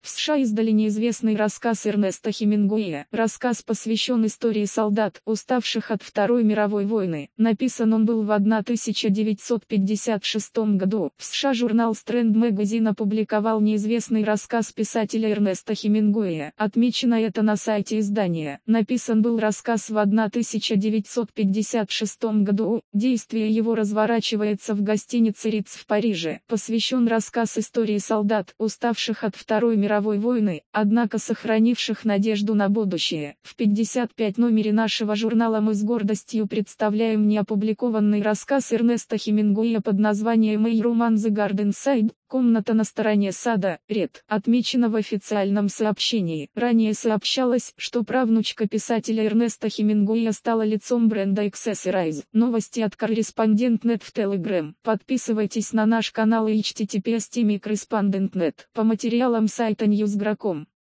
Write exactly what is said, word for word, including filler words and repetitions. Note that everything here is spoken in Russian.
В США издали неизвестный рассказ Эрнеста Хемингуэя. Рассказ посвящен истории солдат, уставших от Второй мировой войны. Написан он был в тысяча девятьсот пятьдесят шестом году. В США журнал Strand Magazine опубликовал неизвестный рассказ писателя Эрнеста Хемингуэя. Отмечено это на сайте издания. Написан был рассказ в тысяча девятьсот пятьдесят шестом году. Действие его разворачивается в гостинице Ритц в Париже. Посвящен рассказ истории солдат, уставших от Второй мировой войны, однако сохранивших надежду на будущее. В пятьдесят пятом номере нашего журнала мы с гордостью представляем неопубликованный рассказ Эрнеста Хемингуэя под названием «A Room on the Garden Side», «Комната на стороне сада», ред. Отмечено в официальном сообщении. Ранее сообщалось, что правнучка писателя Эрнеста Хемингуэя стала лицом бренда Accessorize. Новости от Корреспондент точка нет в Telegram. Подписывайтесь на наш канал эйч ти ти пи эс точка корреспондент точка нет по материалам сайта ньюс точка гра точка ком.